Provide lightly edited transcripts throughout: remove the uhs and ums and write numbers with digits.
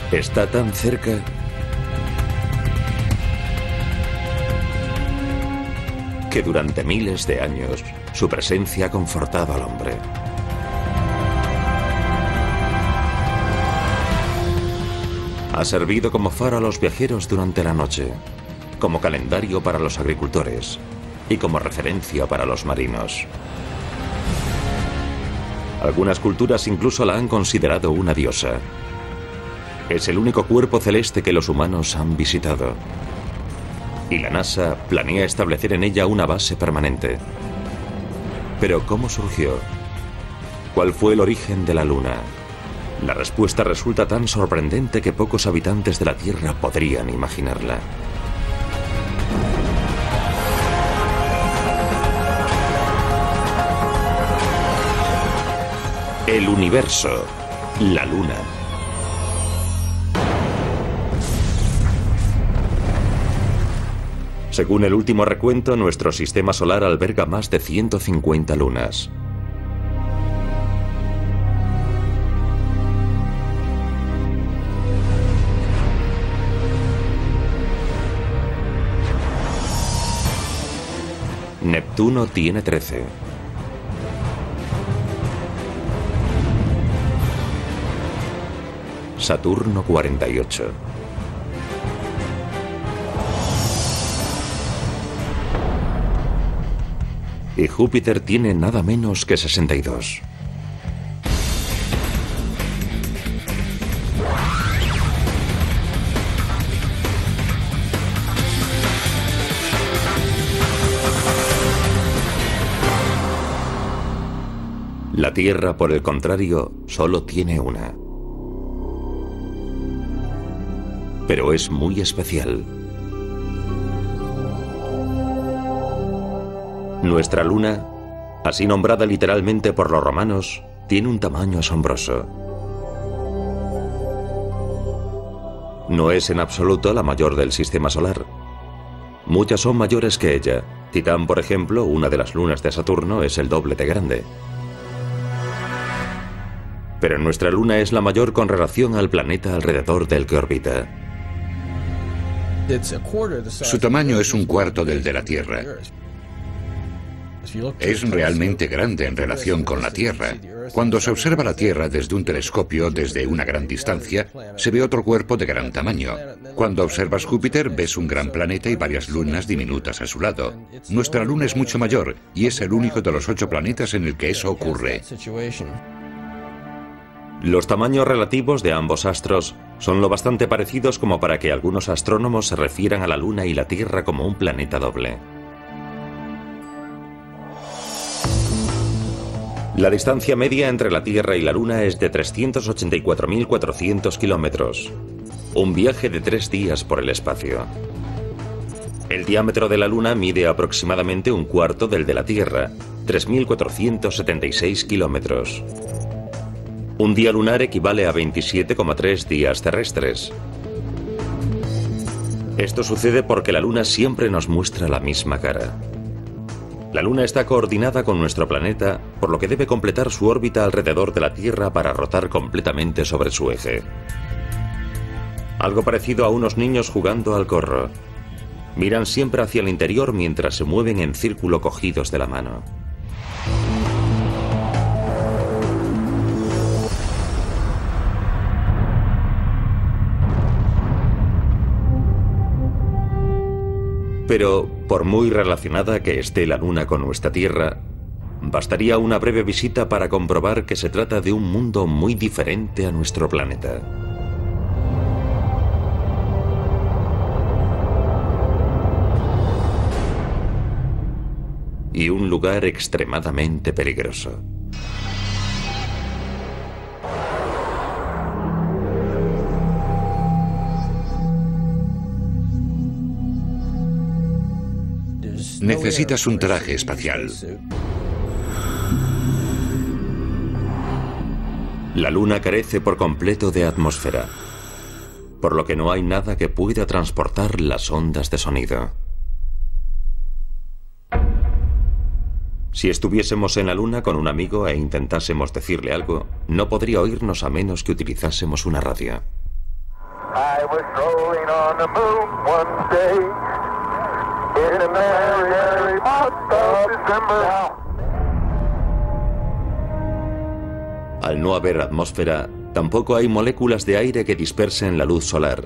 Está tan cerca que durante miles de años su presencia ha confortado al hombre. Ha servido como faro a los viajeros durante la noche, como calendario para los agricultores y como referencia para los marinos. Algunas culturas incluso la han considerado una diosa. Es el único cuerpo celeste que los humanos han visitado. Y la NASA planea establecer en ella una base permanente. Pero ¿cómo surgió? ¿Cuál fue el origen de la Luna? La respuesta resulta tan sorprendente que pocos habitantes de la Tierra podrían imaginarla. El universo, la Luna. Según el último recuento, nuestro sistema solar alberga más de 150 lunas. Neptuno tiene 13. Saturno 48. Y Júpiter tiene nada menos que 62. La Tierra, por el contrario, solo tiene una. Pero es muy especial. Nuestra Luna, así nombrada literalmente por los romanos, tiene un tamaño asombroso. No es en absoluto la mayor del sistema solar. Muchas son mayores que ella. Titán, por ejemplo, una de las lunas de Saturno, es el doble de grande. Pero nuestra Luna es la mayor con relación al planeta alrededor del que orbita. Su tamaño es un cuarto del de la Tierra. Es realmente grande en relación con la Tierra. Cuando se observa la Tierra desde un telescopio, desde una gran distancia, se ve otro cuerpo de gran tamaño. Cuando observas Júpiter, ves un gran planeta y varias lunas diminutas a su lado. Nuestra Luna es mucho mayor y es el único de los 8 planetas en el que eso ocurre. Los tamaños relativos de ambos astros son lo bastante parecidos como para que algunos astrónomos se refieran a la Luna y la Tierra como un planeta doble. La distancia media entre la Tierra y la Luna es de 384.400 kilómetros, un viaje de 3 días por el espacio. El diámetro de la Luna mide aproximadamente un cuarto del de la Tierra, 3.476 kilómetros. Un día lunar equivale a 27,3 días terrestres. Esto sucede porque la Luna siempre nos muestra la misma cara. La Luna está coordinada con nuestro planeta, por lo que debe completar su órbita alrededor de la Tierra para rotar completamente sobre su eje. Algo parecido a unos niños jugando al corro. Miran siempre hacia el interior mientras se mueven en círculo cogidos de la mano. Pero, por muy relacionada que esté la Luna con nuestra Tierra, bastaría una breve visita para comprobar que se trata de un mundo muy diferente a nuestro planeta. Y un lugar extremadamente peligroso. Necesitas un traje espacial. La Luna carece por completo de atmósfera, por lo que no hay nada que pueda transportar las ondas de sonido. Si estuviésemos en la Luna con un amigo e intentásemos decirle algo, no podría oírnos a menos que utilizásemos una radio. I was strolling on the moon one day in the merry, merry month of December. Al no haber atmósfera, tampoco hay moléculas de aire que dispersen la luz solar.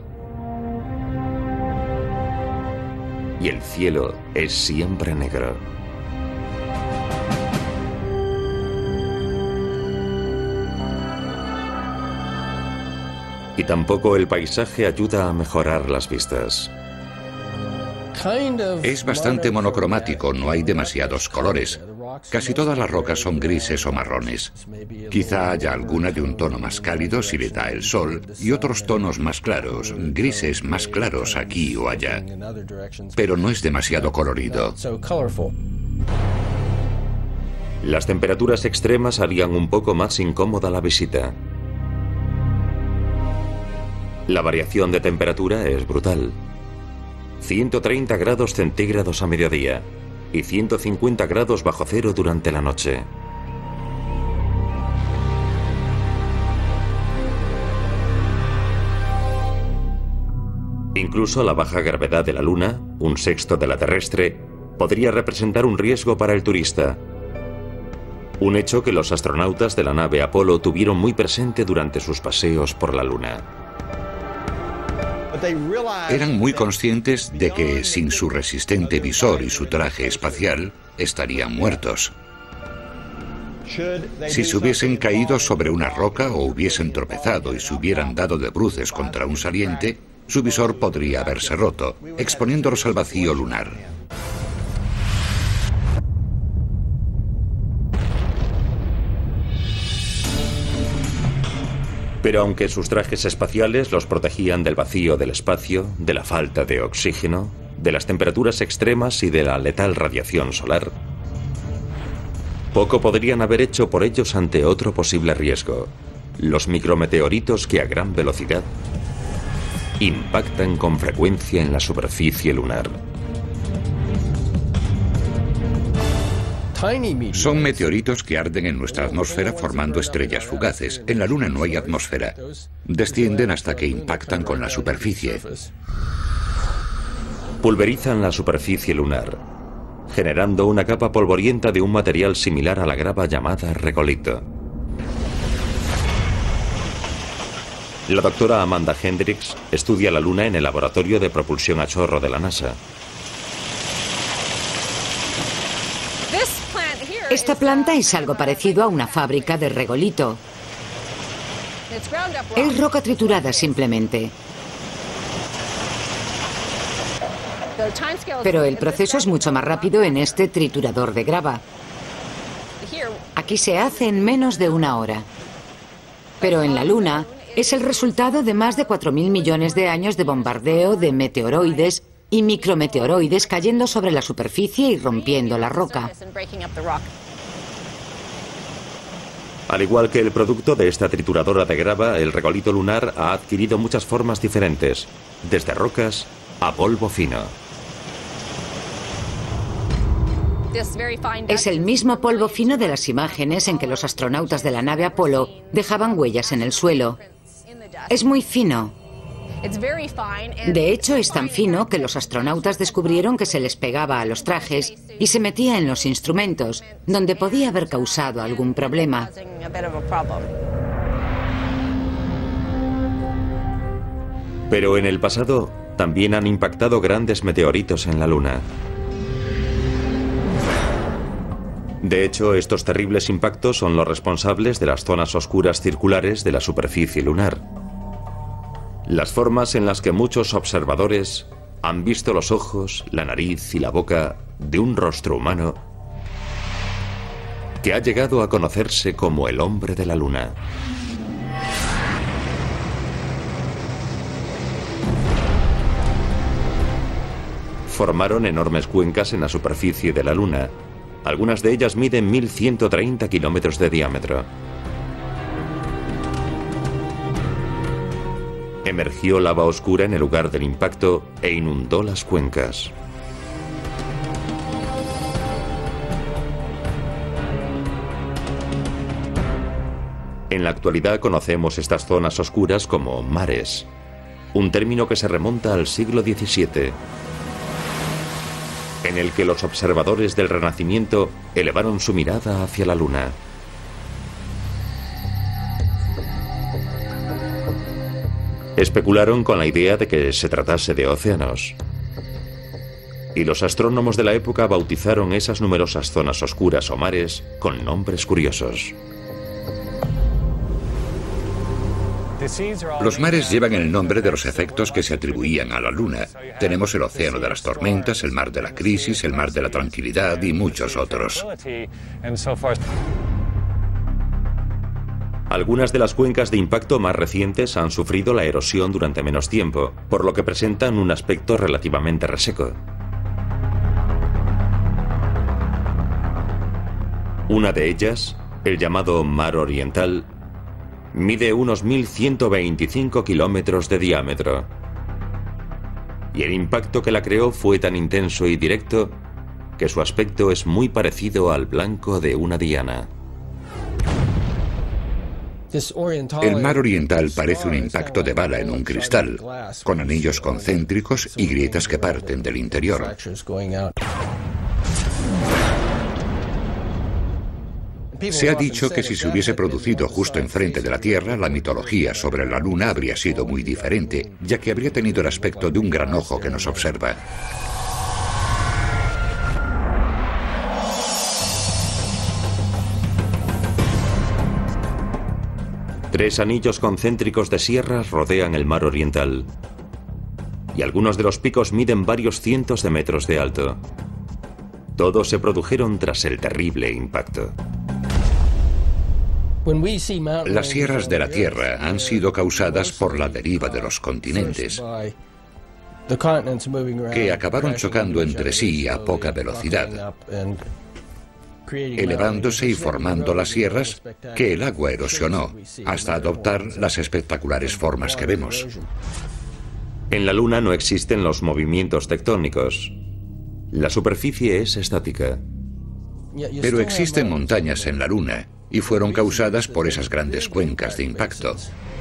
Y el cielo es siempre negro. Y tampoco el paisaje ayuda a mejorar las vistas. Es bastante monocromático, no hay demasiados colores. Casi todas las rocas son grises o marrones. Quizá haya alguna de un tono más cálido si le da el sol y otros tonos más claros, grises más claros aquí o allá. Pero no es demasiado colorido. Las temperaturas extremas harían un poco más incómoda la visita. La variación de temperatura es brutal. 130 grados centígrados a mediodía y 150 grados bajo cero durante la noche. Incluso la baja gravedad de la Luna, un sexto de la terrestre, podría representar un riesgo para el turista. Un hecho que los astronautas de la nave Apolo tuvieron muy presente durante sus paseos por la Luna. Eran muy conscientes de que sin su resistente visor y su traje espacial estarían muertos. Si se hubiesen caído sobre una roca o hubiesen tropezado y se hubieran dado de bruces contra un saliente, su visor podría haberse roto, exponiéndolos al vacío lunar. Pero aunque sus trajes espaciales los protegían del vacío del espacio, de la falta de oxígeno, de las temperaturas extremas y de la letal radiación solar, poco podrían haber hecho por ellos ante otro posible riesgo: los micrometeoritos que a gran velocidad impactan con frecuencia en la superficie lunar. Son meteoritos que arden en nuestra atmósfera formando estrellas fugaces. En la Luna no hay atmósfera. Descienden hasta que impactan con la superficie. Pulverizan la superficie lunar, generando una capa polvorienta de un material similar a la grava llamada regolito. La doctora Amanda Hendricks estudia la Luna en el laboratorio de propulsión a chorro de la NASA. Esta planta es algo parecido a una fábrica de regolito. Es roca triturada simplemente. Pero el proceso es mucho más rápido en este triturador de grava. Aquí se hace en menos de una hora. Pero en la Luna es el resultado de más de 4.000 millones de años de bombardeo de meteoroides y micrometeoroides cayendo sobre la superficie y rompiendo la roca. Al igual que el producto de esta trituradora de grava, el regolito lunar ha adquirido muchas formas diferentes, desde rocas a polvo fino. Es el mismo polvo fino de las imágenes en que los astronautas de la nave Apolo dejaban huellas en el suelo. Es muy fino. De hecho, es tan fino que los astronautas descubrieron que se les pegaba a los trajes y se metía en los instrumentos, donde podía haber causado algún problema. Pero en el pasado también han impactado grandes meteoritos en la Luna. De hecho, estos terribles impactos son los responsables de las zonas oscuras circulares de la superficie lunar. Las formas en las que muchos observadores han visto los ojos, la nariz y la boca de un rostro humano que ha llegado a conocerse como el hombre de la Luna. Formaron enormes cuencas en la superficie de la Luna. Algunas de ellas miden 1.130 kilómetros de diámetro. Emergió lava oscura en el lugar del impacto e inundó las cuencas. En la actualidad conocemos estas zonas oscuras como mares. un término que se remonta al siglo XVII, en el que los observadores del Renacimiento elevaron su mirada hacia la Luna. Especularon con la idea de que se tratase de océanos. Y los astrónomos de la época bautizaron esas numerosas zonas oscuras o mares con nombres curiosos. Los mares llevan el nombre de los efectos que se atribuían a la Luna. Tenemos el océano de las tormentas, el mar de la crisis, el mar de la tranquilidad y muchos otros. Algunas de las cuencas de impacto más recientes han sufrido la erosión durante menos tiempo, por lo que presentan un aspecto relativamente reseco. Una de ellas, el llamado Mar Oriental, mide unos 1.125 kilómetros de diámetro. Y el impacto que la creó fue tan intenso y directo que su aspecto es muy parecido al blanco de una diana. El mar oriental parece un impacto de bala en un cristal, con anillos concéntricos y grietas que parten del interior. Se ha dicho que si se hubiese producido justo enfrente de la Tierra, la mitología sobre la Luna habría sido muy diferente, ya que habría tenido el aspecto de un gran ojo que nos observa. Tres anillos concéntricos de sierras rodean el mar oriental. Y algunos de los picos miden varios cientos de metros de alto. Todos se produjeron tras el terrible impacto. Las sierras de la Tierra han sido causadas por la deriva de los continentes, que acabaron chocando entre sí a poca velocidad, elevándose y formando las sierras que el agua erosionó, hasta adoptar las espectaculares formas que vemos. En la Luna no existen los movimientos tectónicos. La superficie es estática. Pero existen montañas en la Luna, y fueron causadas por esas grandes cuencas de impacto.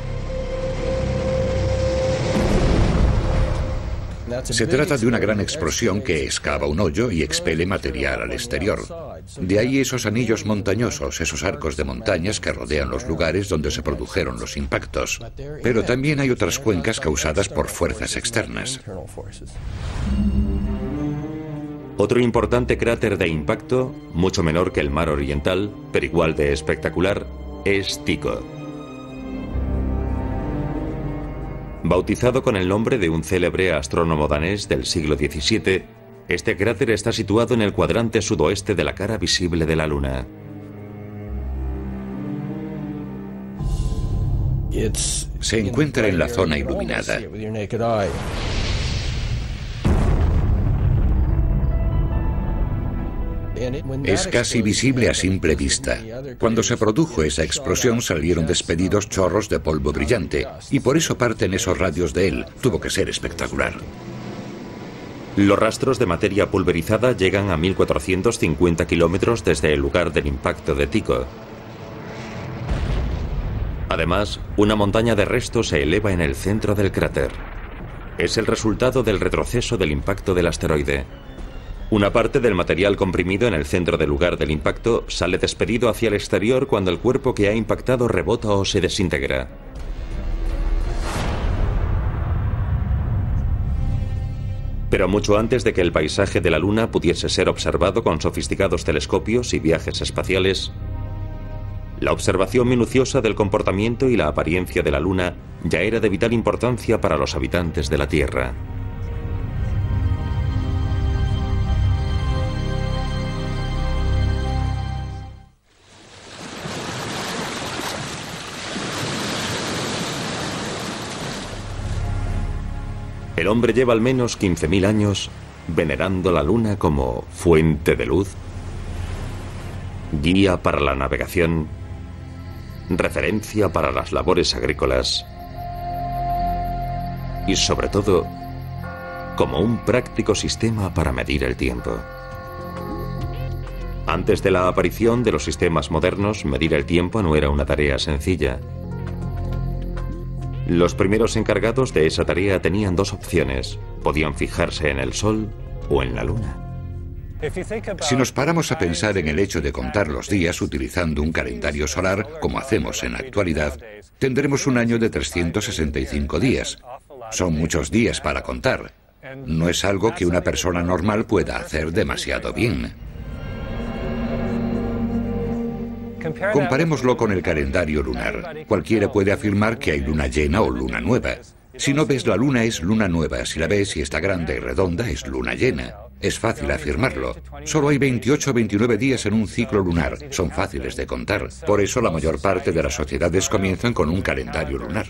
Se trata de una gran explosión que excava un hoyo y expele material al exterior. De ahí esos anillos montañosos, esos arcos de montañas que rodean los lugares donde se produjeron los impactos. Pero también hay otras cuencas causadas por fuerzas externas. Otro importante cráter de impacto, mucho menor que el mar oriental, pero igual de espectacular, es Tycho. Bautizado con el nombre de un célebre astrónomo danés del siglo XVII, este cráter está situado en el cuadrante sudoeste de la cara visible de la Luna. Se encuentra en la zona iluminada. Es casi visible a simple vista. Cuando se produjo esa explosión salieron despedidos chorros de polvo brillante, y por eso parten esos radios de él. Tuvo que ser espectacular. Los rastros de materia pulverizada llegan a 1.450 kilómetros desde el lugar del impacto de Tycho. Además, una montaña de restos se eleva en el centro del cráter. Es el resultado del retroceso del impacto del asteroide. Una parte del material comprimido en el centro del lugar del impacto sale despedido hacia el exterior cuando el cuerpo que ha impactado rebota o se desintegra. Pero mucho antes de que el paisaje de la Luna pudiese ser observado con sofisticados telescopios y viajes espaciales, la observación minuciosa del comportamiento y la apariencia de la Luna ya era de vital importancia para los habitantes de la Tierra. El hombre lleva al menos 15.000 años venerando la Luna como fuente de luz, guía para la navegación, referencia para las labores agrícolas y, sobre todo, como un práctico sistema para medir el tiempo. Antes de la aparición de los sistemas modernos, medir el tiempo no era una tarea sencilla. Los primeros encargados de esa tarea tenían dos opciones. Podían fijarse en el Sol o en la Luna. Si nos paramos a pensar en el hecho de contar los días utilizando un calendario solar, como hacemos en la actualidad, tendremos un año de 365 días. Son muchos días para contar. No es algo que una persona normal pueda hacer demasiado bien. Comparémoslo con el calendario lunar. Cualquiera puede afirmar que hay luna llena o luna nueva. Si no ves la luna es luna nueva, si la ves y está grande y redonda es luna llena. Es fácil afirmarlo. Solo hay 28 o 29 días en un ciclo lunar. Son fáciles de contar. Por eso la mayor parte de las sociedades comienzan con un calendario lunar.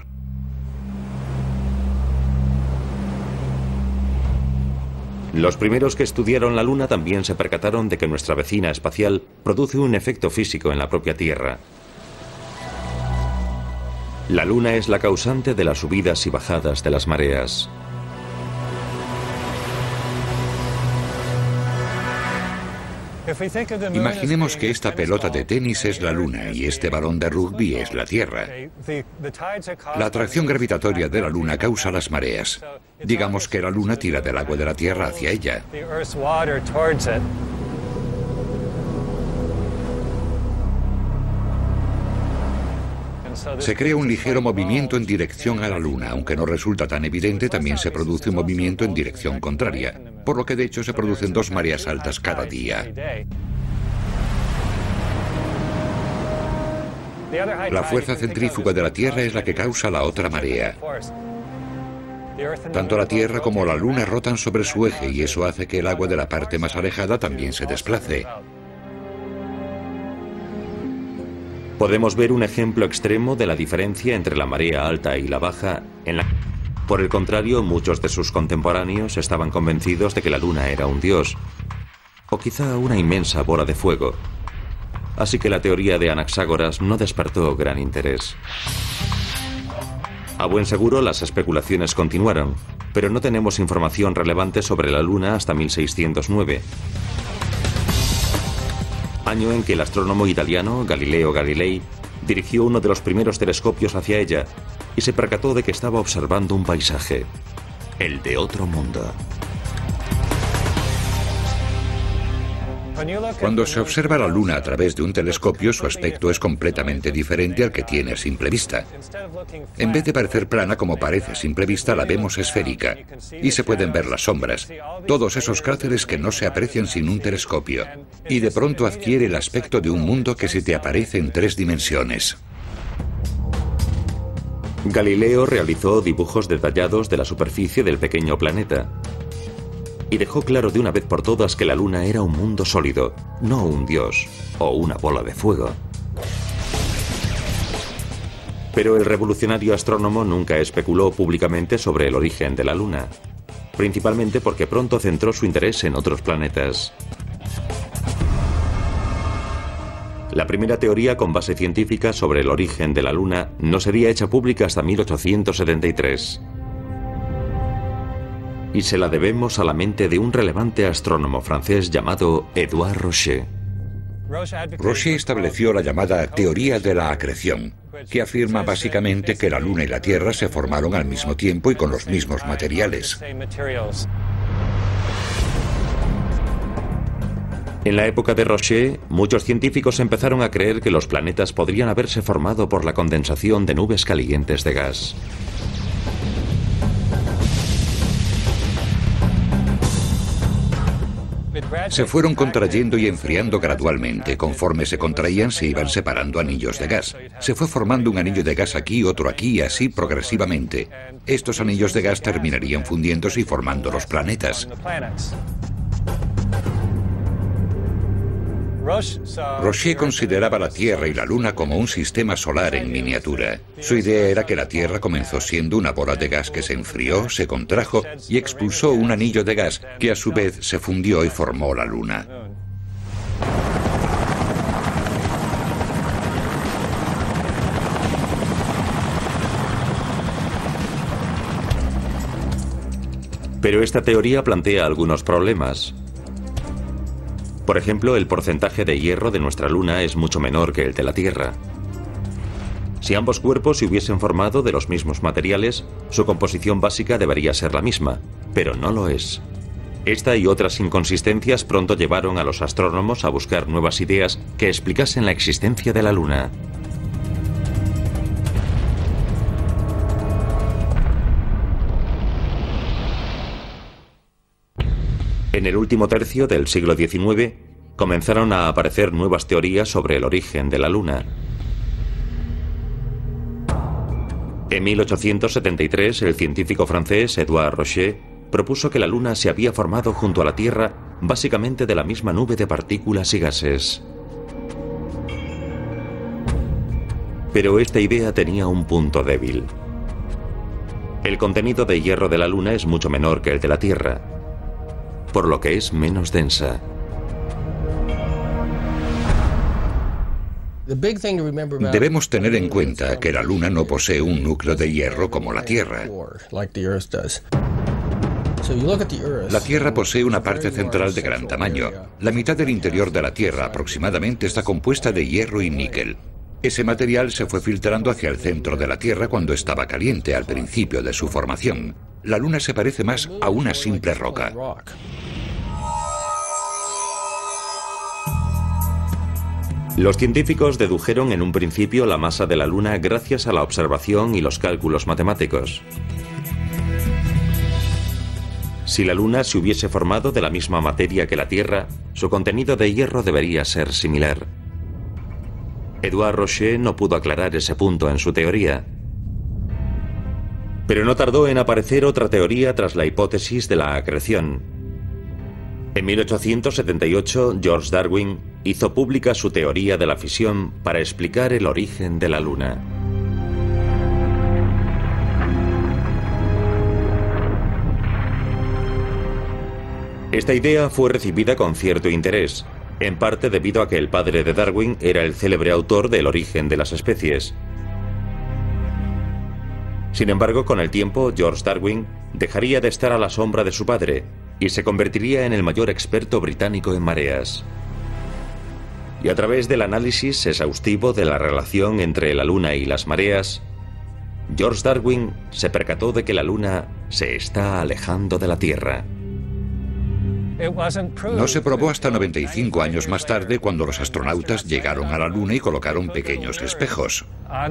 Los primeros que estudiaron la Luna también se percataron de que nuestra vecina espacial produce un efecto físico en la propia Tierra. La Luna es la causante de las subidas y bajadas de las mareas. Imaginemos que esta pelota de tenis es la Luna y este balón de rugby es la Tierra. La atracción gravitatoria de la Luna causa las mareas. Digamos que la Luna tira del agua de la Tierra hacia ella. Se crea un ligero movimiento en dirección a la Luna, aunque no resulta tan evidente, también se produce un movimiento en dirección contraria, por lo que de hecho se producen dos mareas altas cada día. La fuerza centrífuga de la Tierra es la que causa la otra marea. Tanto la Tierra como la Luna rotan sobre su eje y eso hace que el agua de la parte más alejada también se desplace. Podemos ver un ejemplo extremo de la diferencia entre la marea alta y la baja, Por el contrario, muchos de sus contemporáneos estaban convencidos de que la Luna era un dios, o quizá una inmensa bola de fuego. Así que la teoría de Anaxágoras no despertó gran interés. A buen seguro, las especulaciones continuaron, pero no tenemos información relevante sobre la Luna hasta 1609. Año en que el astrónomo italiano Galileo Galilei dirigió uno de los primeros telescopios hacia ella y se percató de que estaba observando un paisaje, el de otro mundo. Cuando se observa la Luna a través de un telescopio, su aspecto es completamente diferente al que tiene a simple vista. En vez de parecer plana como parece a simple vista, la vemos esférica. Y se pueden ver las sombras, todos esos cráteres que no se aprecian sin un telescopio. Y de pronto adquiere el aspecto de un mundo que se te aparece en 3 dimensiones. Galileo realizó dibujos detallados de la superficie del pequeño planeta y dejó claro de una vez por todas que la Luna era un mundo sólido, no un dios o una bola de fuego. Pero el revolucionario astrónomo nunca especuló públicamente sobre el origen de la Luna, principalmente porque pronto centró su interés en otros planetas. La primera teoría con base científica sobre el origen de la Luna no sería hecha pública hasta 1873. Y se la debemos a la mente de un relevante astrónomo francés llamado Édouard Rocher. Rocher estableció la llamada teoría de la acreción, que afirma básicamente que la Luna y la Tierra se formaron al mismo tiempo y con los mismos materiales. En la época de Rocher, muchos científicos empezaron a creer que los planetas podrían haberse formado por la condensación de nubes calientes de gas. Se fueron contrayendo y enfriando gradualmente. Conforme se contraían, se iban separando anillos de gas. Se fue formando un anillo de gas aquí, otro aquí y así progresivamente. Estos anillos de gas terminarían fundiéndose y formando los planetas. Rocher consideraba la Tierra y la Luna como un sistema solar en miniatura. Su idea era que la Tierra comenzó siendo una bola de gas que se enfrió, se contrajo y expulsó un anillo de gas que a su vez se fundió y formó la Luna. Pero esta teoría plantea algunos problemas. Por ejemplo, el porcentaje de hierro de nuestra Luna es mucho menor que el de la Tierra. Si ambos cuerpos se hubiesen formado de los mismos materiales, su composición básica debería ser la misma, pero no lo es. Esta y otras inconsistencias pronto llevaron a los astrónomos a buscar nuevas ideas que explicasen la existencia de la Luna. En el último tercio del siglo XIX, comenzaron a aparecer nuevas teorías sobre el origen de la Luna. En 1873, el científico francés Édouard Rocher propuso que la Luna se había formado junto a la Tierra básicamente de la misma nube de partículas y gases. Pero esta idea tenía un punto débil. El contenido de hierro de la Luna es mucho menor que el de la Tierra, por lo que es menos densa. Debemos tener en cuenta que la Luna no posee un núcleo de hierro como la Tierra. La Tierra posee una parte central de gran tamaño. La mitad del interior de la Tierra aproximadamente está compuesta de hierro y níquel. Ese material se fue filtrando hacia el centro de la Tierra cuando estaba caliente al principio de su formación. La Luna se parece más a una simple roca. Los científicos dedujeron en un principio la masa de la Luna gracias a la observación y los cálculos matemáticos. Si la Luna se hubiese formado de la misma materia que la Tierra, su contenido de hierro debería ser similar. Édouard Rocher no pudo aclarar ese punto en su teoría. Pero no tardó en aparecer otra teoría tras la hipótesis de la acreción. En 1878, George Darwin hizo pública su teoría de la fisión para explicar el origen de la Luna. Esta idea fue recibida con cierto interés, en parte debido a que el padre de Darwin era el célebre autor del origen de las especies. Sin embargo, con el tiempo, George Darwin dejaría de estar a la sombra de su padre y se convertiría en el mayor experto británico en mareas. Y a través del análisis exhaustivo de la relación entre la Luna y las mareas, George Darwin se percató de que la Luna se está alejando de la Tierra. No se probó hasta 95 años más tarde, cuando los astronautas llegaron a la Luna y colocaron pequeños espejos.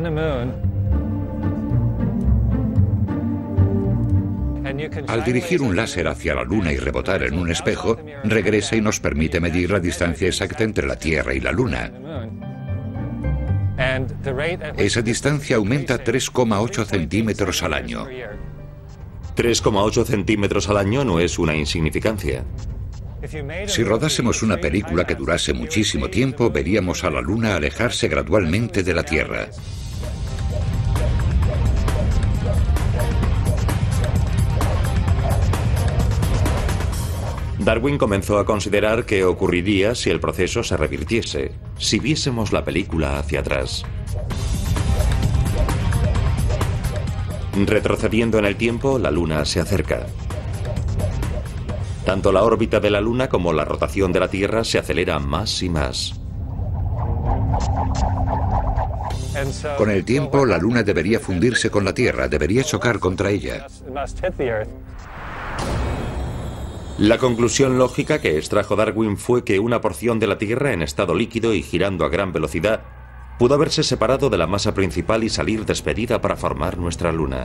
Al dirigir un láser hacia la Luna y rebotar en un espejo, regresa y nos permite medir la distancia exacta entre la Tierra y la Luna. Esa distancia aumenta 3,8 centímetros al año. 3,8 centímetros al año no es una insignificancia. Si rodásemos una película que durase muchísimo tiempo, veríamos a la Luna alejarse gradualmente de la Tierra. Darwin comenzó a considerar qué ocurriría si el proceso se revirtiese, si viésemos la película hacia atrás. Retrocediendo en el tiempo, la Luna se acerca. Tanto la órbita de la Luna como la rotación de la Tierra se aceleran más y más. Con el tiempo, la Luna debería fundirse con la Tierra, debería chocar contra ella. La conclusión lógica que extrajo Darwin fue que una porción de la Tierra en estado líquido y girando a gran velocidad pudo haberse separado de la masa principal y salir despedida para formar nuestra Luna.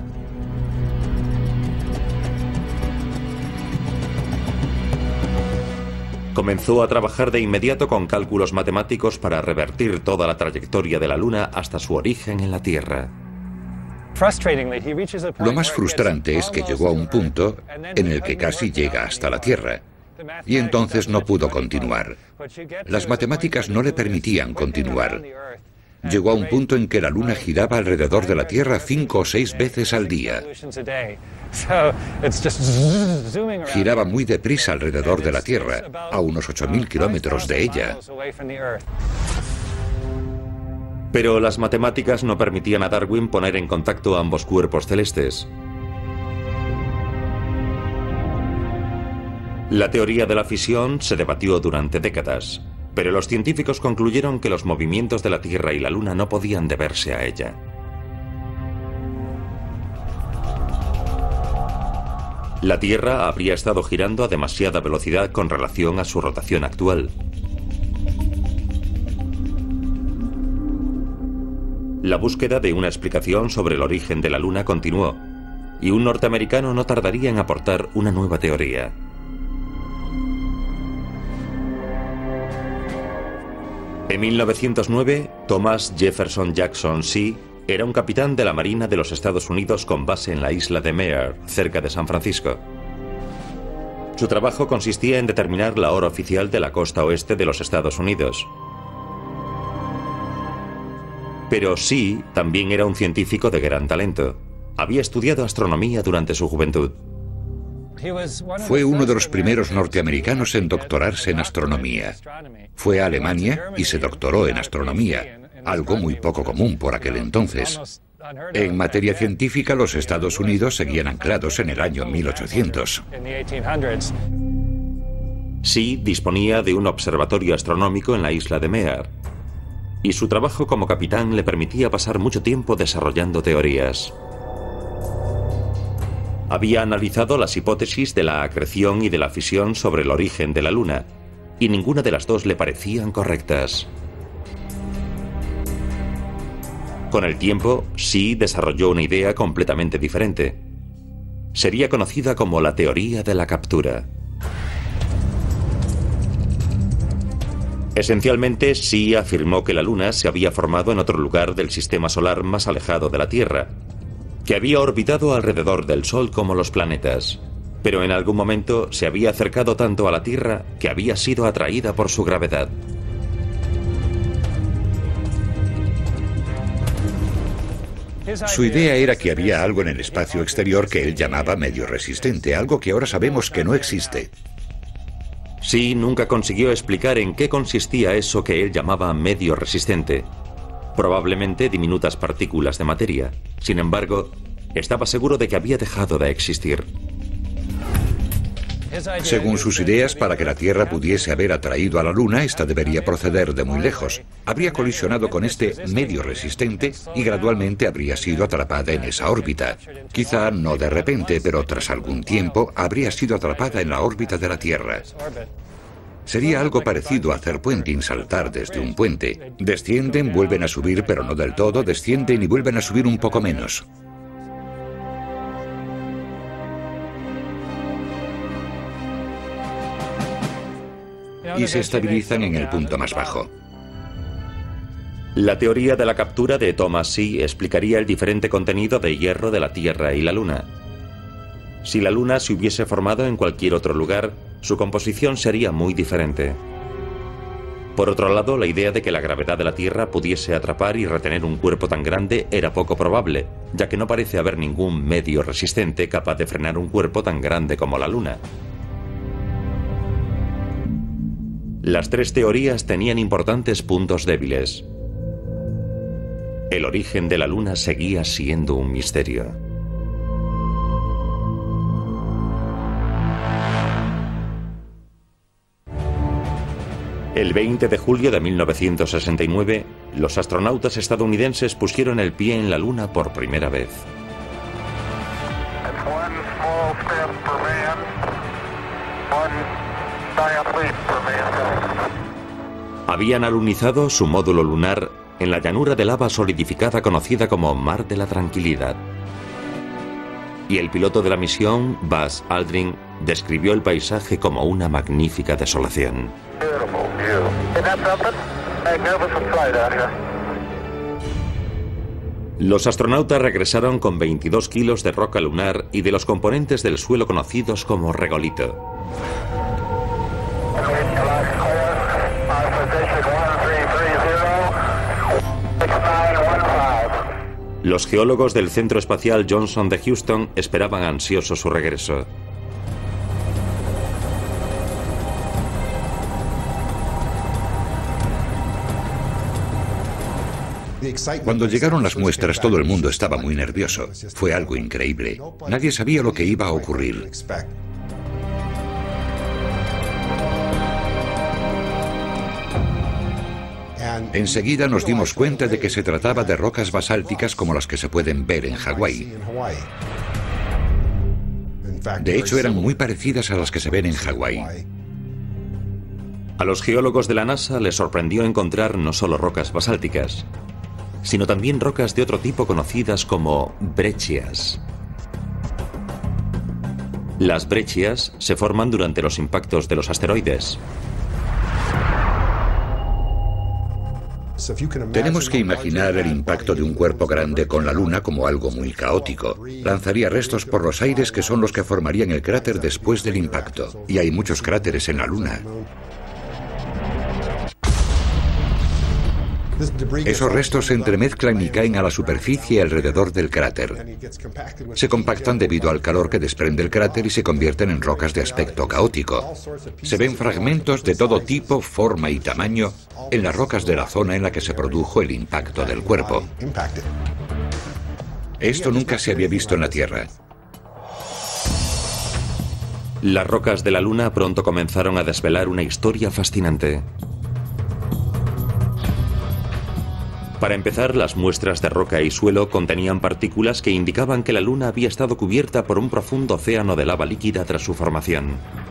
Comenzó a trabajar de inmediato con cálculos matemáticos para revertir toda la trayectoria de la Luna hasta su origen en la Tierra. Lo más frustrante es que llegó a un punto en el que casi llega hasta la Tierra, y entonces no pudo continuar. Las matemáticas no le permitían continuar. Llegó a un punto en que la Luna giraba alrededor de la Tierra 5 o 6 veces al día. Giraba muy deprisa alrededor de la Tierra, a unos 8.000 kilómetros de ella. Pero las matemáticas no permitían a Darwin poner en contacto ambos cuerpos celestes. La teoría de la fisión se debatió durante décadas, pero los científicos concluyeron que los movimientos de la Tierra y la Luna no podían deberse a ella. La Tierra habría estado girando a demasiada velocidad con relación a su rotación actual. La búsqueda de una explicación sobre el origen de la Luna continuó, y un norteamericano no tardaría en aportar una nueva teoría. En 1909, Thomas Jefferson Jackson Sea era un capitán de la Marina de los Estados Unidos con base en la isla de Meare, cerca de San Francisco. Su trabajo consistía en determinar la hora oficial de la costa oeste de los Estados Unidos. Pero Sea también era un científico de gran talento. Había estudiado astronomía durante su juventud. Fue uno de los primeros norteamericanos en doctorarse en astronomía. Fue a Alemania y se doctoró en astronomía, algo muy poco común por aquel entonces. En materia científica, los Estados Unidos seguían anclados en el año 1800. Sea disponía de un observatorio astronómico en la isla de Meare, y su trabajo como capitán le permitía pasar mucho tiempo desarrollando teorías. Había analizado las hipótesis de la acreción y de la fisión sobre el origen de la Luna, y ninguna de las dos le parecían correctas. Con el tiempo, Sea desarrolló una idea completamente diferente. Sería conocida como la teoría de la captura. Esencialmente, Sea afirmó que la Luna se había formado en otro lugar del sistema solar más alejado de la Tierra, que había orbitado alrededor del Sol como los planetas, pero en algún momento se había acercado tanto a la Tierra que había sido atraída por su gravedad. Su idea era que había algo en el espacio exterior que él llamaba medio resistente, algo que ahora sabemos que no existe. Sea nunca consiguió explicar en qué consistía eso que él llamaba medio resistente. Probablemente diminutas partículas de materia. Sin embargo, estaba seguro de que había dejado de existir. Según sus ideas, para que la Tierra pudiese haber atraído a la Luna, esta debería proceder de muy lejos. Habría colisionado con este medio resistente y gradualmente habría sido atrapada en esa órbita. Quizá no de repente, pero tras algún tiempo habría sido atrapada en la órbita de la Tierra. Sería algo parecido a hacer puenting, saltar desde un puente. Descienden, vuelven a subir, pero no del todo, descienden y vuelven a subir un poco menos. Y se estabilizan en el punto más bajo. La teoría de la captura de Thomas Sea explicaría el diferente contenido de hierro de la Tierra y la Luna. Si la Luna se hubiese formado en cualquier otro lugar, su composición sería muy diferente. Por otro lado, la idea de que la gravedad de la Tierra pudiese atrapar y retener un cuerpo tan grande era poco probable, ya que no parece haber ningún medio resistente capaz de frenar un cuerpo tan grande como la Luna. Las tres teorías tenían importantes puntos débiles. El origen de la Luna seguía siendo un misterio. El 20 de julio de 1969, los astronautas estadounidenses pusieron el pie en la Luna por primera vez. Habían alunizado su módulo lunar en la llanura de lava solidificada conocida como Mar de la Tranquilidad. Y el piloto de la misión, Buzz Aldrin, describió el paisaje como una magnífica desolación. Los astronautas regresaron con 22 kilos de roca lunar y de los componentes del suelo conocidos como regolito. Los geólogos del Centro Espacial Johnson de Houston esperaban ansiosos su regreso. Cuando llegaron las muestras, todo el mundo estaba muy nervioso. Fue algo increíble. Nadie sabía lo que iba a ocurrir. Enseguida nos dimos cuenta de que se trataba de rocas basálticas como las que se pueden ver en Hawái. De hecho, eran muy parecidas a las que se ven en Hawái. A los geólogos de la NASA les sorprendió encontrar no solo rocas basálticas, sino también rocas de otro tipo conocidas como breccias. Las breccias se forman durante los impactos de los asteroides. Tenemos que imaginar el impacto de un cuerpo grande con la Luna como algo muy caótico. Lanzaría restos por los aires que son los que formarían el cráter después del impacto. Y hay muchos cráteres en la Luna. Esos restos se entremezclan y caen a la superficie alrededor del cráter. Se compactan debido al calor que desprende el cráter y se convierten en rocas de aspecto caótico. Se ven fragmentos de todo tipo, forma y tamaño en las rocas de la zona en la que se produjo el impacto del cuerpo. Esto nunca se había visto en la Tierra. Las rocas de la Luna pronto comenzaron a desvelar una historia fascinante. Para empezar, las muestras de roca y suelo contenían partículas que indicaban que la Luna había estado cubierta por un profundo océano de lava líquida tras su formación.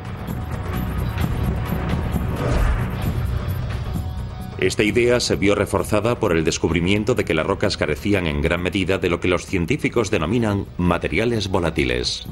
Esta idea se vio reforzada por el descubrimiento de que las rocas carecían en gran medida de lo que los científicos denominan materiales volátiles.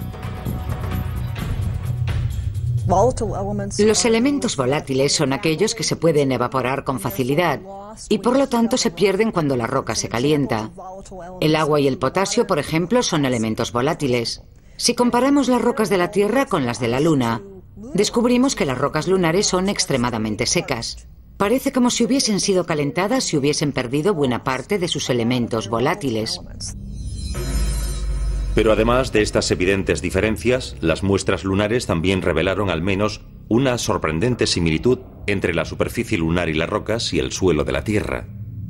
Los elementos volátiles son aquellos que se pueden evaporar con facilidad y por lo tanto se pierden cuando la roca se calienta. El agua y el potasio, por ejemplo, son elementos volátiles. Si comparamos las rocas de la Tierra con las de la Luna, descubrimos que las rocas lunares son extremadamente secas. Parece como si hubiesen sido calentadas y hubiesen perdido buena parte de sus elementos volátiles. Pero además de estas evidentes diferencias, las muestras lunares también revelaron al menos una sorprendente similitud entre la superficie lunar y las rocas y el suelo de la Tierra.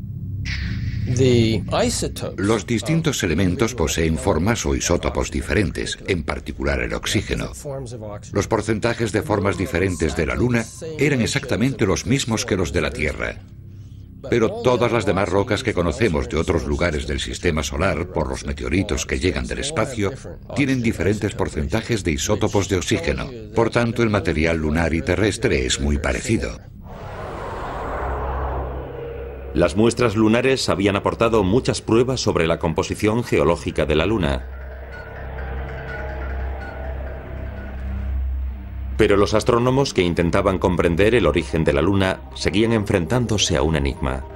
Los distintos elementos poseen formas o isótopos diferentes, en particular el oxígeno. Los porcentajes de formas diferentes de la Luna eran exactamente los mismos que los de la Tierra. Pero todas las demás rocas que conocemos de otros lugares del sistema solar por los meteoritos que llegan del espacio tienen diferentes porcentajes de isótopos de oxígeno. Por tanto, el material lunar y terrestre es muy parecido. Las muestras lunares habían aportado muchas pruebas sobre la composición geológica de la Luna. Pero los astrónomos que intentaban comprender el origen de la Luna seguían enfrentándose a un enigma.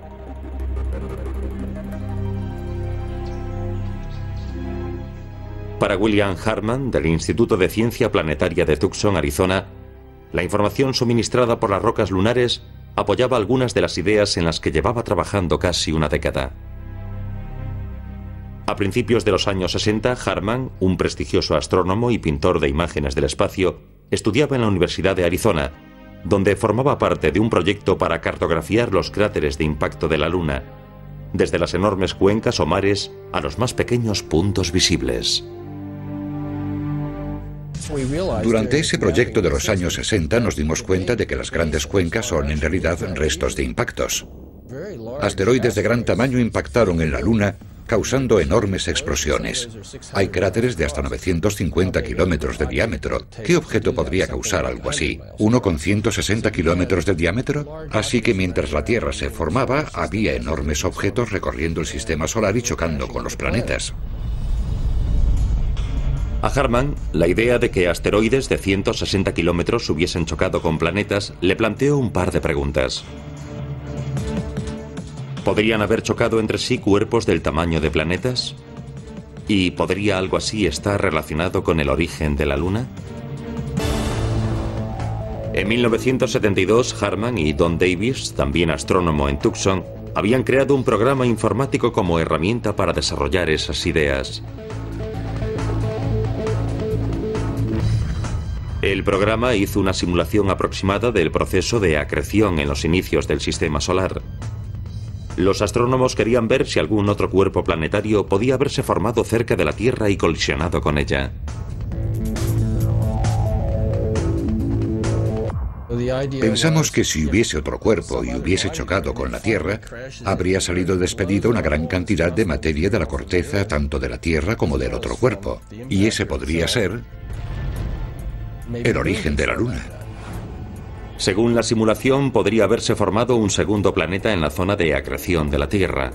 Para William Hartmann, del Instituto de Ciencia Planetaria de Tucson, Arizona, la información suministrada por las rocas lunares apoyaba algunas de las ideas en las que llevaba trabajando casi una década. A principios de los años 60, Hartmann, un prestigioso astrónomo y pintor de imágenes del espacio, estudiaba en la Universidad de Arizona, donde formaba parte de un proyecto para cartografiar los cráteres de impacto de la Luna, desde las enormes cuencas o mares a los más pequeños puntos visibles. Durante ese proyecto de los años 60 nos dimos cuenta de que las grandes cuencas son en realidad restos de impactos. Asteroides de gran tamaño impactaron en la Luna, causando enormes explosiones. Hay cráteres de hasta 950 kilómetros de diámetro. ¿Qué objeto podría causar algo así? ¿Uno con 160 kilómetros de diámetro? Así que mientras la Tierra se formaba, había enormes objetos recorriendo el sistema solar y chocando con los planetas. A Hartmann, la idea de que asteroides de 160 kilómetros hubiesen chocado con planetas le planteó un par de preguntas. ¿Podrían haber chocado entre sí cuerpos del tamaño de planetas? ¿Y podría algo así estar relacionado con el origen de la Luna? En 1972, Hartmann y Don Davis, también astrónomo en Tucson, habían creado un programa informático como herramienta para desarrollar esas ideas. El programa hizo una simulación aproximada del proceso de acreción en los inicios del sistema solar. Los astrónomos querían ver si algún otro cuerpo planetario podía haberse formado cerca de la Tierra y colisionado con ella. Pensamos que si hubiese otro cuerpo y hubiese chocado con la Tierra, habría salido despedida una gran cantidad de materia de la corteza, tanto de la Tierra como del otro cuerpo. Y ese podría ser el origen de la Luna. Según la simulación, podría haberse formado un segundo planeta en la zona de acreción de la Tierra.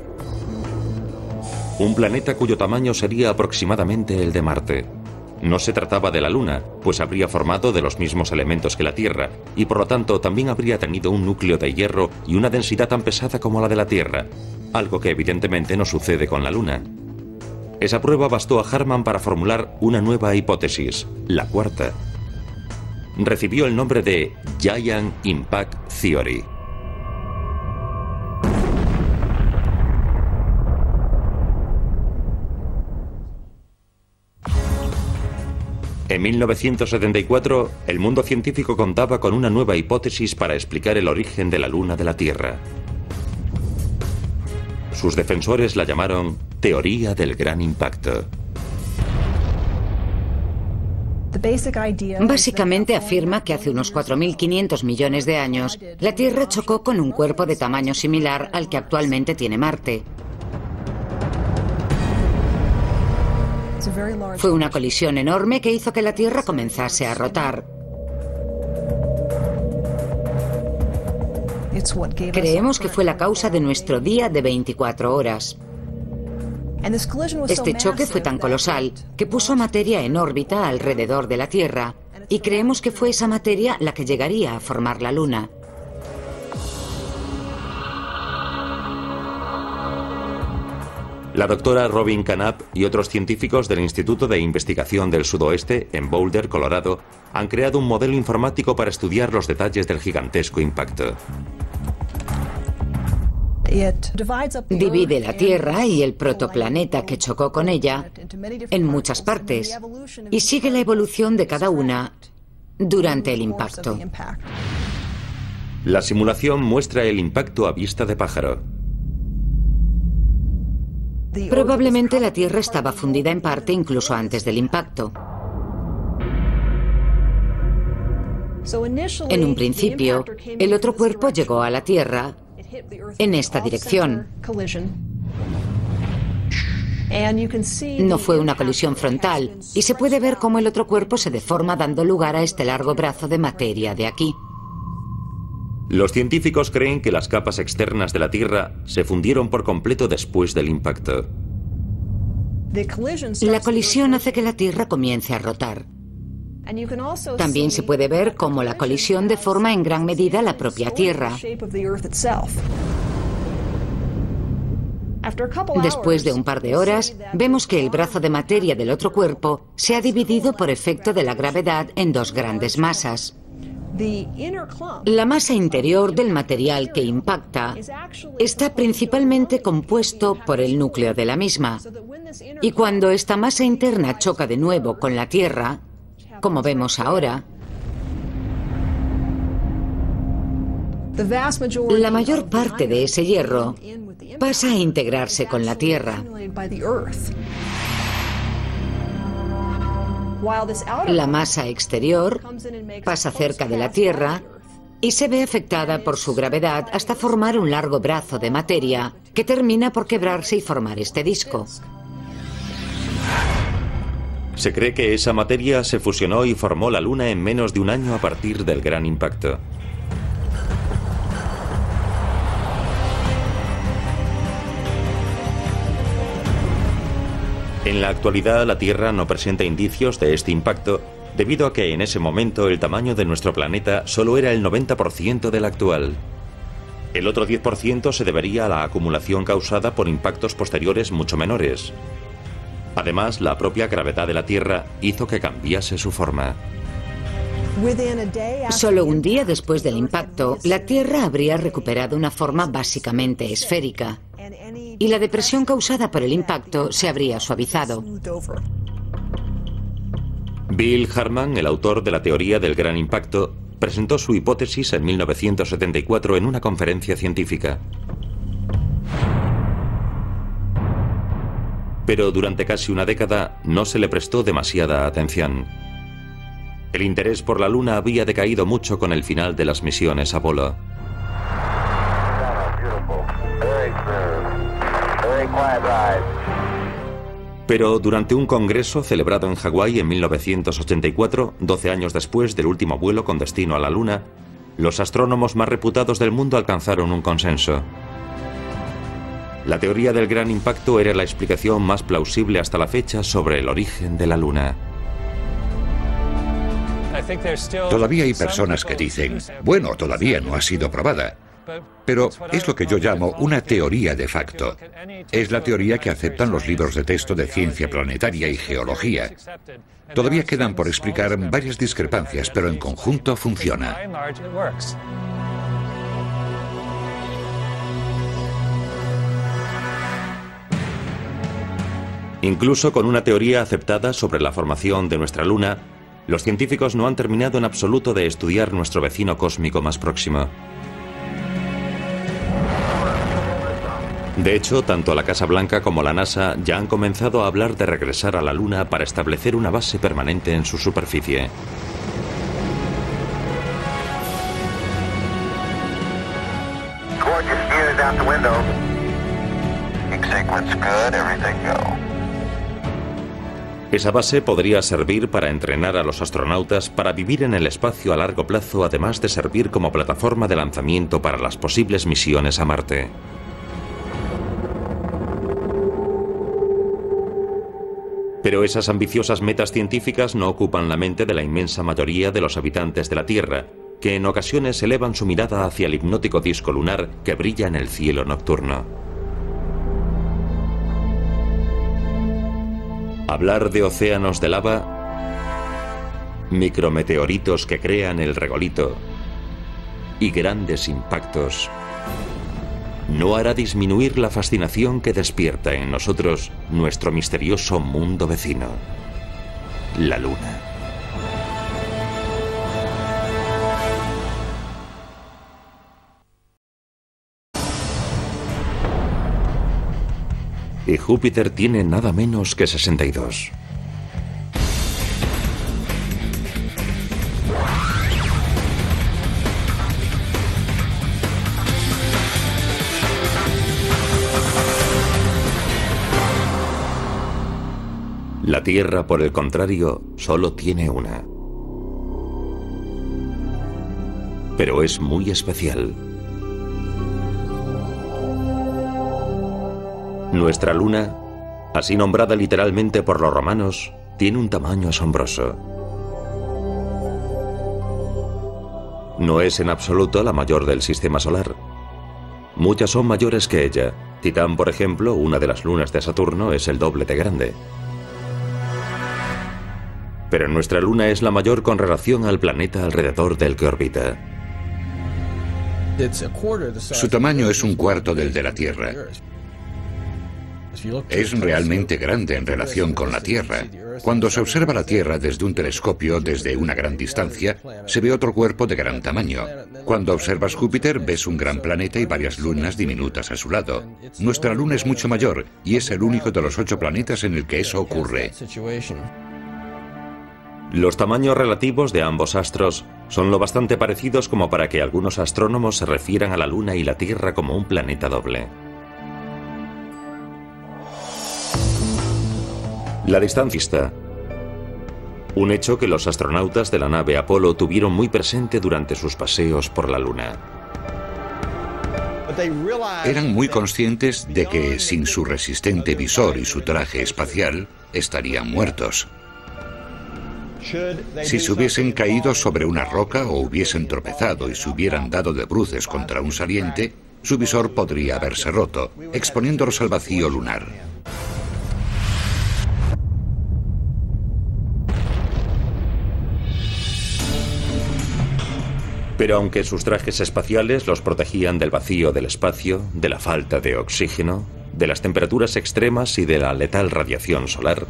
Un planeta cuyo tamaño sería aproximadamente el de Marte. No se trataba de la Luna, pues habría formado de los mismos elementos que la Tierra, y por lo tanto también habría tenido un núcleo de hierro y una densidad tan pesada como la de la Tierra, algo que evidentemente no sucede con la Luna. Esa prueba bastó a Harman para formular una nueva hipótesis, la cuarta. Recibió el nombre de Giant Impact Theory. En 1974, el mundo científico contaba con una nueva hipótesis para explicar el origen de la Luna de la Tierra. Sus defensores la llamaron Teoría del Gran Impacto. Básicamente afirma que hace unos 4.500 millones de años, la Tierra chocó con un cuerpo de tamaño similar al que actualmente tiene Marte. Fue una colisión enorme que hizo que la Tierra comenzase a rotar. Creemos que fue la causa de nuestro día de 24 horas. Este choque fue tan colosal que puso materia en órbita alrededor de la Tierra, y creemos que fue esa materia la que llegaría a formar la Luna. La doctora Robin Canup y otros científicos del Instituto de Investigación del Sudoeste, en Boulder, Colorado, han creado un modelo informático para estudiar los detalles del gigantesco impacto. Divide la Tierra y el protoplaneta que chocó con ella en muchas partes y sigue la evolución de cada una durante el impacto. La simulación muestra el impacto a vista de pájaro. Probablemente la Tierra estaba fundida en parte incluso antes del impacto. En un principio, el otro cuerpo llegó a la Tierra en esta dirección. No fue una colisión frontal y se puede ver cómo el otro cuerpo se deforma dando lugar a este largo brazo de materia de aquí. Los científicos creen que las capas externas de la Tierra se fundieron por completo después del impacto. La colisión hace que la Tierra comience a rotar. También se puede ver cómo la colisión deforma en gran medida la propia Tierra. Después de un par de horas, vemos que el brazo de materia del otro cuerpo se ha dividido por efecto de la gravedad en dos grandes masas. La masa interior del material que impacta está principalmente compuesto por el núcleo de la misma. Y cuando esta masa interna choca de nuevo con la Tierra, como vemos ahora, la mayor parte de ese hierro pasa a integrarse con la Tierra. La masa exterior pasa cerca de la Tierra y se ve afectada por su gravedad hasta formar un largo brazo de materia que termina por quebrarse y formar este disco. Se cree que esa materia se fusionó y formó la Luna en menos de un año a partir del gran impacto. En la actualidad, la Tierra no presenta indicios de este impacto, debido a que en ese momento el tamaño de nuestro planeta solo era el 90% del actual. El otro 10% se debería a la acumulación causada por impactos posteriores mucho menores. Además, la propia gravedad de la Tierra hizo que cambiase su forma. Solo un día después del impacto, la Tierra habría recuperado una forma básicamente esférica, y la depresión causada por el impacto se habría suavizado. Bill Harman, el autor de la teoría del gran impacto, presentó su hipótesis en 1974 en una conferencia científica. Pero durante casi una década no se le prestó demasiada atención. El interés por la Luna había decaído mucho con el final de las misiones Apolo. Pero durante un congreso celebrado en Hawái en 1984, 12 años después del último vuelo con destino a la Luna, los astrónomos más reputados del mundo alcanzaron un consenso. La teoría del gran impacto era la explicación más plausible hasta la fecha sobre el origen de la Luna. Todavía hay personas que dicen, bueno, todavía no ha sido probada. Pero es lo que yo llamo una teoría de facto. Es la teoría que aceptan los libros de texto de ciencia planetaria y geología. Todavía quedan por explicar varias discrepancias, pero en conjunto funciona. Incluso con una teoría aceptada sobre la formación de nuestra Luna, los científicos no han terminado en absoluto de estudiar nuestro vecino cósmico más próximo. De hecho, tanto la Casa Blanca como la NASA ya han comenzado a hablar de regresar a la Luna para establecer una base permanente en su superficie. Esa base podría servir para entrenar a los astronautas para vivir en el espacio a largo plazo, además de servir como plataforma de lanzamiento para las posibles misiones a Marte. Pero esas ambiciosas metas científicas no ocupan la mente de la inmensa mayoría de los habitantes de la Tierra, que en ocasiones elevan su mirada hacia el hipnótico disco lunar que brilla en el cielo nocturno. Hablar de océanos de lava, micrometeoritos que crean el regolito y grandes impactos no hará disminuir la fascinación que despierta en nosotros nuestro misterioso mundo vecino, la Luna. Y Júpiter tiene nada menos que 62. La Tierra, por el contrario, solo tiene una. Pero es muy especial. Nuestra Luna, así nombrada literalmente por los romanos, tiene un tamaño asombroso. No es en absoluto la mayor del sistema solar. Muchas son mayores que ella. Titán, por ejemplo, una de las lunas de Saturno, es el doble de grande. Pero nuestra Luna es la mayor con relación al planeta alrededor del que orbita. Su tamaño es un cuarto del de la Tierra. Es realmente grande en relación con la Tierra. Cuando se observa la Tierra desde un telescopio, desde una gran distancia, se ve otro cuerpo de gran tamaño. Cuando observas Júpiter, ves un gran planeta y varias lunas diminutas a su lado. Nuestra Luna es mucho mayor y es el único de los 8 planetas en el que eso ocurre. Los tamaños relativos de ambos astros son lo bastante parecidos como para que algunos astrónomos se refieran a la Luna y la Tierra como un planeta doble. La distancia. Un hecho que los astronautas de la nave Apolo tuvieron muy presente durante sus paseos por la Luna. Eran muy conscientes de que sin su resistente visor y su traje espacial estarían muertos. Si se hubiesen caído sobre una roca o hubiesen tropezado y se hubieran dado de bruces contra un saliente, su visor podría haberse roto, exponiéndolos al vacío lunar. Pero aunque sus trajes espaciales los protegían del vacío del espacio, de la falta de oxígeno, de las temperaturas extremas y de la letal radiación solar,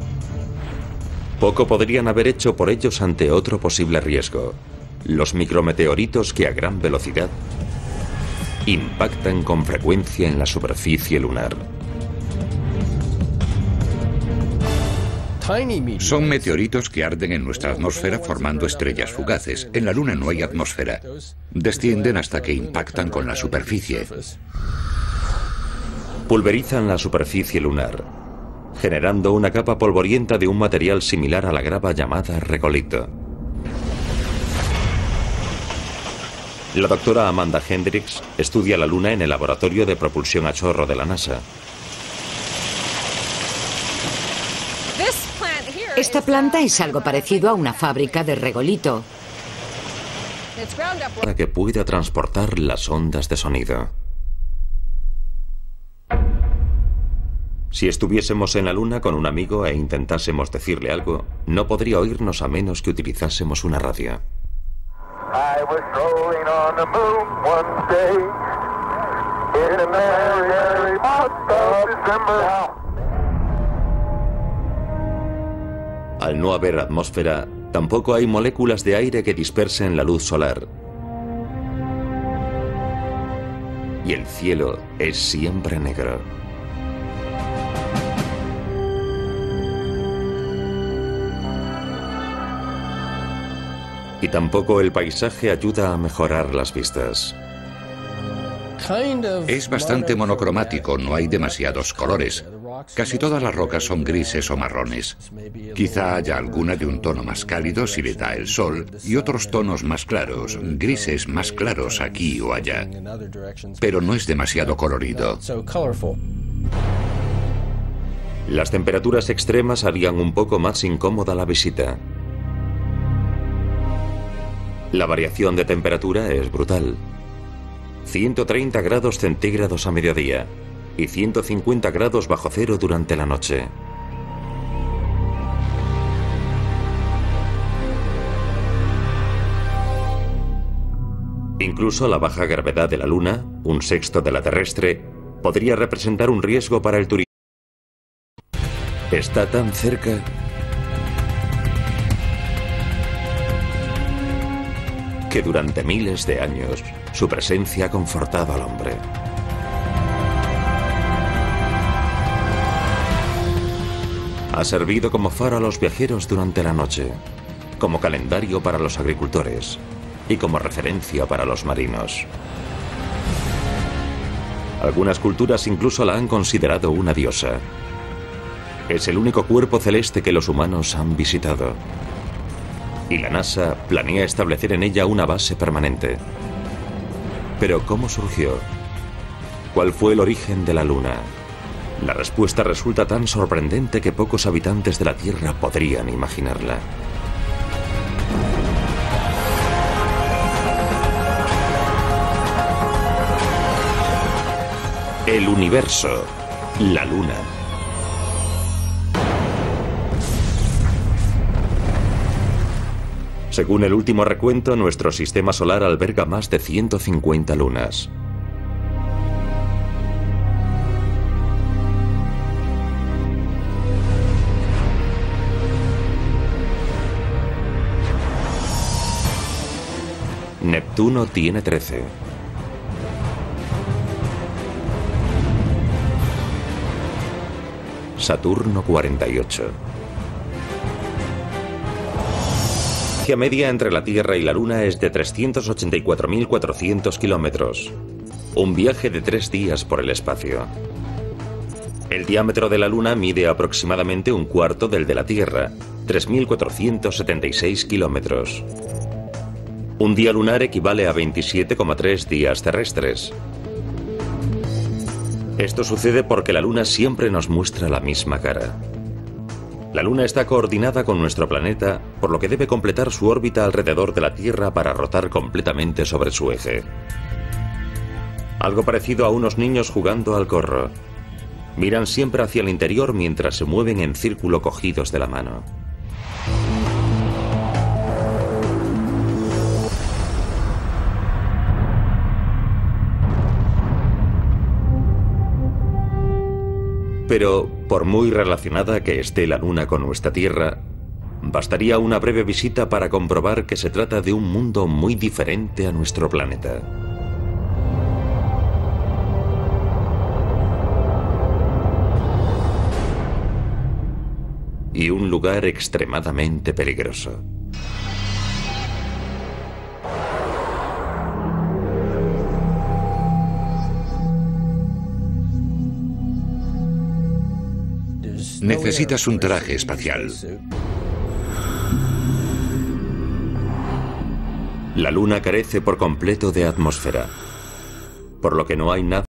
poco podrían haber hecho por ellos ante otro posible riesgo: los micrometeoritos que a gran velocidad impactan con frecuencia en la superficie lunar. Son meteoritos que arden en nuestra atmósfera formando estrellas fugaces. En la Luna no hay atmósfera. Descienden hasta que impactan con la superficie. Pulverizan la superficie lunar, generando una capa polvorienta de un material similar a la grava llamada regolito. La doctora Amanda Hendricks estudia la Luna en el laboratorio de propulsión a chorro de la NASA. Esta planta es algo parecido a una fábrica de regolito. Para que pueda transportar las ondas de sonido. Si estuviésemos en la Luna con un amigo e intentásemos decirle algo, no podría oírnos a menos que utilizásemos una radio. I was strolling on the moon one day in a merry, merry month of December. Al no haber atmósfera, tampoco hay moléculas de aire que dispersen la luz solar. Y el cielo es siempre negro. Y tampoco el paisaje ayuda a mejorar las vistas. Es bastante monocromático, no hay demasiados colores. Casi todas las rocas son grises o marrones. Quizá haya alguna de un tono más cálido si le da el sol y otros tonos más claros, grises más claros aquí o allá. Pero no es demasiado colorido. Las temperaturas extremas harían un poco más incómoda la visita. La variación de temperatura es brutal. 130 grados centígrados a mediodía y 150 grados bajo cero durante la noche. Incluso la baja gravedad de la Luna, un sexto de la terrestre, podría representar un riesgo para el turismo. Está tan cerca que durante miles de años su presencia ha confortado al hombre. Ha servido como faro a los viajeros durante la noche, como calendario para los agricultores y como referencia para los marinos. Algunas culturas incluso la han considerado una diosa. Es el único cuerpo celeste que los humanos han visitado. Y la NASA planea establecer en ella una base permanente. Pero ¿cómo surgió? ¿Cuál fue el origen de la Luna? La respuesta resulta tan sorprendente que pocos habitantes de la Tierra podrían imaginarla. El universo, la Luna. Según el último recuento, nuestro sistema solar alberga más de 150 lunas. Neptuno tiene 13. Saturno 48. La media entre la Tierra y la Luna es de 384.400 kilómetros. Un viaje de 3 días por el espacio. El diámetro de la Luna mide aproximadamente un cuarto del de la Tierra, 3.476 kilómetros. Un día lunar equivale a 27,3 días terrestres. Esto sucede porque la Luna siempre nos muestra la misma cara. La Luna está coordinada con nuestro planeta, por lo que debe completar su órbita alrededor de la Tierra para rotar completamente sobre su eje. Algo parecido a unos niños jugando al corro. Miran siempre hacia el interior mientras se mueven en círculo cogidos de la mano. Pero, por muy relacionada que esté la Luna con nuestra Tierra, bastaría una breve visita para comprobar que se trata de un mundo muy diferente a nuestro planeta. y un lugar extremadamente peligroso. Necesitas un traje espacial. La Luna carece por completo de atmósfera, por lo que no hay nada